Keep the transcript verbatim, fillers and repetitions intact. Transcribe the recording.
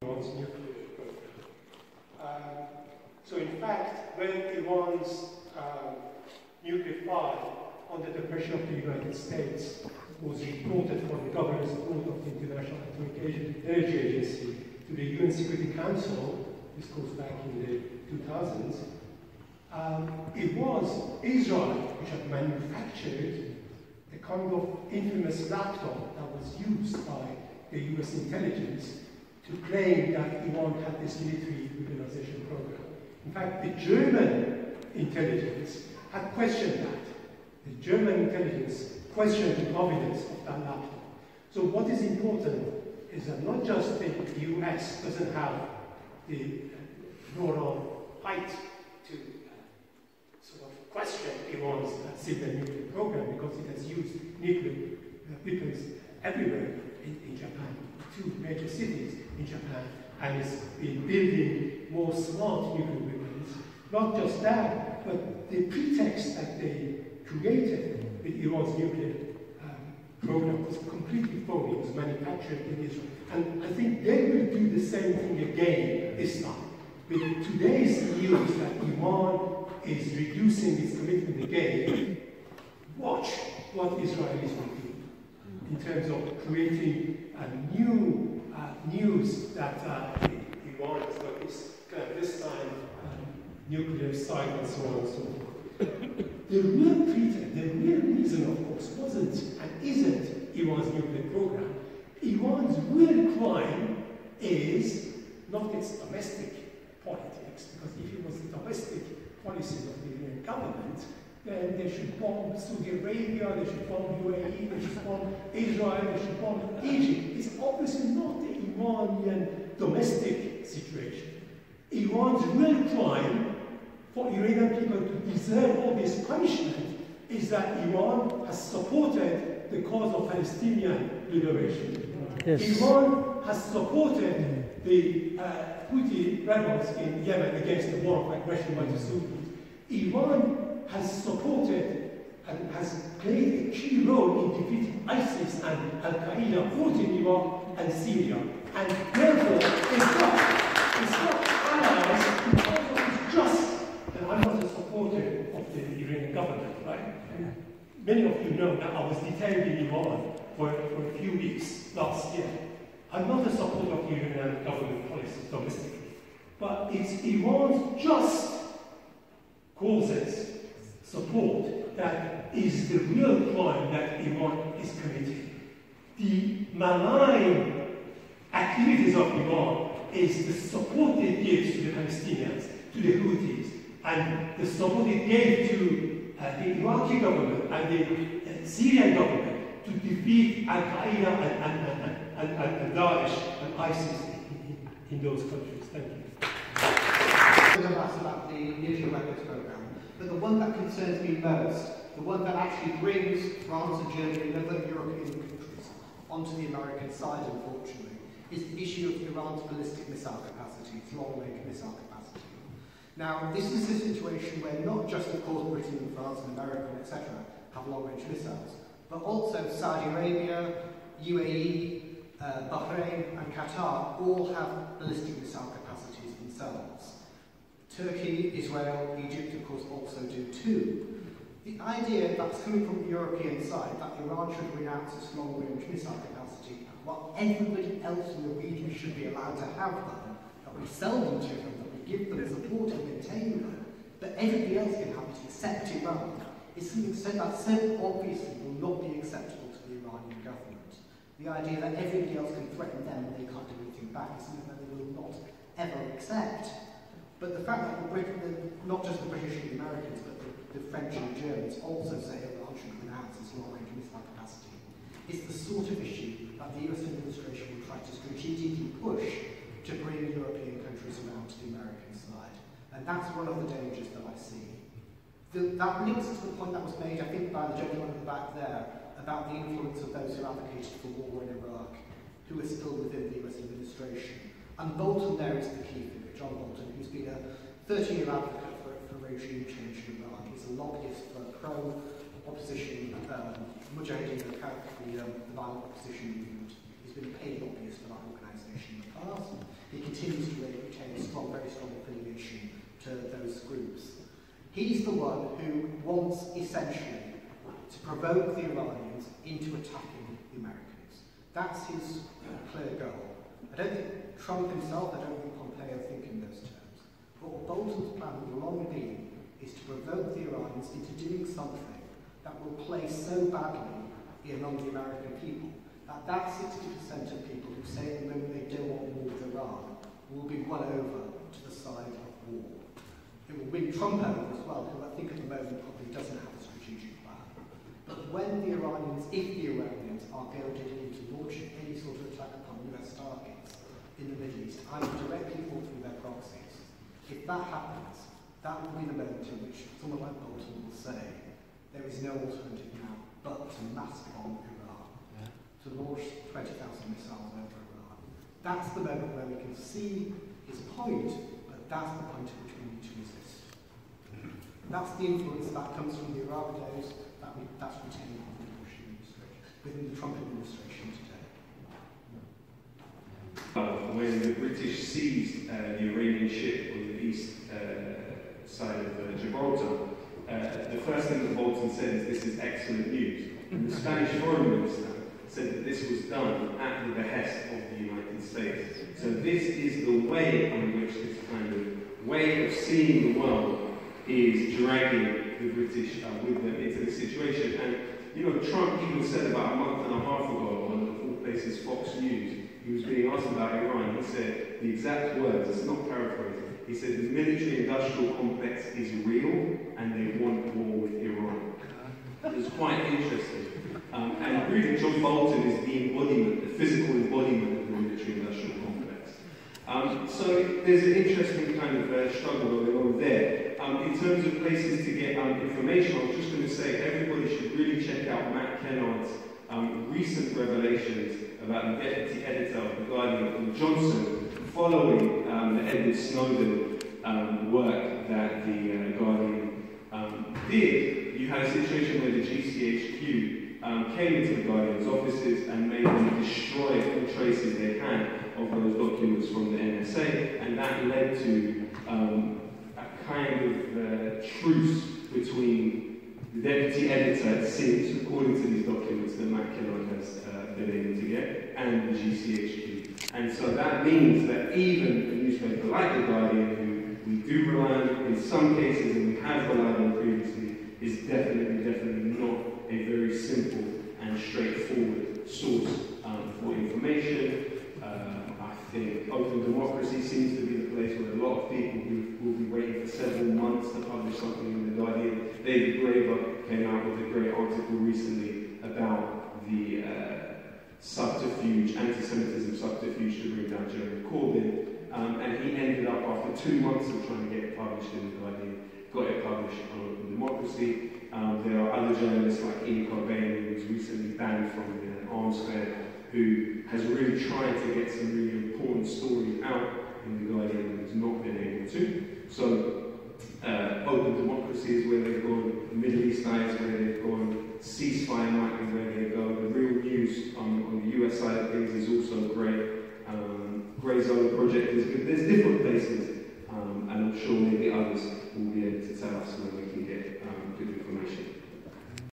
Iran's nuclear program. Um, so in fact, when Iran's um, nuclear file under the pressure of the United States was reported from the Governor's Board of the International Atomic Energy Agency to the U N Security Council, this goes back in the two thousands, um, it was Israel which had manufactured a kind of infamous laptop that was used by the U S intelligence to claim that Iran had this military weaponization program. In fact, the German intelligence had questioned that. The German intelligence questioned the provenance of that laptop. So what is important is that not just the U S doesn't have the moral right to uh, sort of question Iran's uh, civil nuclear program, because it has used nuclear uh, weapons everywhere in, in Japan, two major cities in Japan, and it's been building more smart nuclear weapons. Not just that, but the pretext that they created with Iran's nuclear um, program was completely phony. It was manufactured in Israel. And I think they will do the same thing again this time. With today's news that Iran is reducing its commitment again, watch what Israelis will do in terms of creating a new uh, news that uh, Iran has got this, kind of this time um, nuclear site and so on and so forth. The real pretext, the real reason, of course, wasn't and isn't Iran's nuclear program. Iran's real crime is not its domestic politics, because if it was the domestic policies of the Iranian government, then they should bomb Saudi Arabia, they should bomb U A E, they should bomb Israel, they should bomb Egypt. It's obviously not the Iranian domestic situation. Iran's real crime for Iranian people to deserve all this punishment is that Iran has supported the cause of Palestinian liberation. Yes. Iran has supported the uh, Houthi rebels in Yemen against the war of aggression by the Saudis. Iran has supported and has played a key role in defeating ISIS and Al-Qaeda, both in Iraq and Syria. And therefore, it's not, it's not allies because it's just. And I'm not a supporter of the Iranian government, right? And many of you know that I was detained in Iran for, for a few weeks last year. I'm not a supporter of the Iranian government policies domestically, but it's Iran's just causes support that is the real crime that Iran is committing. The malign activities of Iran is the support it gives to the Palestinians, to the Houthis, and the support it gave to uh, the Iraqi government and the uh, Syrian government to defeat Al-Qaeda and, and, and, and, and, and Daesh and ISIS in, in those countries. Thank you. I'm going to ask about the nuclear weapons program, but the one that concerns me most, the one that actually brings France and Germany and other European countries onto the American side, unfortunately, is the issue of Iran's ballistic missile capacity, its long-range missile capacity. Now, this is a situation where not just, of course, Britain and France and America, et cetera, have long-range missiles, but also Saudi Arabia, U A E, uh, Bahrain, and Qatar all have ballistic missile capacities themselves. Turkey, Israel, Egypt, of course, also do too. The idea that's coming from the European side, that Iran should renounce its long-range missile capacity, while everybody else in the region should be allowed to have them, that we sell them to them, that we give them support and maintain them, but everybody else can have it except Iran, is something so that so obviously will not be acceptable to the Iranian government. The idea that everybody else can threaten them and they can't do anything back is something that they will not ever accept. But the fact that the Brit the, not just the British and the Americans, but the, the French and the Germans also say Iran should renounce its long-range missile capacity is the sort of issue that the U S administration will try to strategically push to bring European countries around to the American side. And that's one of the dangers that I see. The, that links to the point that was made, I think, by the gentleman at the back there, about the influence of those who advocated for war in Iraq, who are still within the U S administration. And Bolton there is the key figure, John Bolton, who's been a thirty-year advocate for, for regime change in Iraq. He's a lobbyist for pro-opposition, um, Mujahideen, the, the, um, the violent opposition movement. He's been a paid lobbyist for that organisation in the past. He continues to retain a strong, very strong affiliation to those groups. He's the one who wants, essentially, to provoke the Iranians into attacking the Americans. That's his uh, clear goal. I don't think Trump himself, I don't think Pompeo think in those terms. But what Bolton's plan has long been is to provoke the Iranians into doing something that will play so badly among the American people that that sixty percent of people who say at the moment they don't want war with Iran will be won over to the side of war. It will win Trump over as well, who I think at the moment probably doesn't have a strategic plan. But when the Iranians, if the Iranians are goaded into launching any sort of attack upon U S targets in the Middle East, either directly or through their proxies, if that happens, that will be the moment in which someone like Bolton will say, there is no alternative now but to mass bomb Iran, yeah. to launch twenty thousand missiles over Iran. That's the moment where we can see his point, but that's the point at which we need to resist. That's the influence that comes from the Iraq days, that we, that's retained within the Bush administration, within the Trump administration today. Well, when the British seized uh, the Iranian ship on the east uh, side of uh, Gibraltar, Uh, the first thing that Bolton said is this is excellent news. And the Spanish foreign minister said that this was done at the behest of the United States. So this is the way in which this kind of way of seeing the world is dragging the British uh, with them into the situation. And, you know, Trump even said about a month and a half ago on the full places Fox News, he was being asked about Iran, he said the exact words, it's not paraphrasing, he said the military-industrial complex is real and they want war with Iran. It's quite interesting. Um, and really, John Bolton is the embodiment, the physical embodiment of the military-industrial complex. Um, so there's an interesting kind of uh, struggle going on there. Um, in terms of places to get um, information, I was just going to say everybody should really check out Matt Kennard's um, recent revelations about the deputy editor of The Guardian, Johnson, following um, the Edward Snowden um, work that the uh, Guardian um, did. You had a situation where the G C H Q um, came into the Guardian's offices and made them destroy all traces they had of those documents from the N S A, and that led to um, a kind of uh, truce between the deputy editor, it seems, according to these documents that Matt Kennard has uh, been able to get, and the G C H Q. And so that means that even a newspaper like The Guardian, who we do rely on in some cases and we have relied on previously, is definitely, definitely not a very simple and straightforward source um, for information. Uh, I think open democracy seems to be the place where a lot of people who will be waiting for several months to publish something in The Guardian. David Graeber came out with a great article recently about the uh, subterfuge, anti-Semitism subterfuge to bring down Jeremy Corbyn, um, and he ended up after two months of trying to get it published in The Guardian, got it published on Open Democracy. Um, there are other journalists like Ian Corbyn, who was recently banned from the Arms Fair, who has really tried to get some really important stories out in The Guardian and has not been able to. So, uh, Open Democracy is where they've gone, Middle East Eye is where they've gone, Ceasefire might be where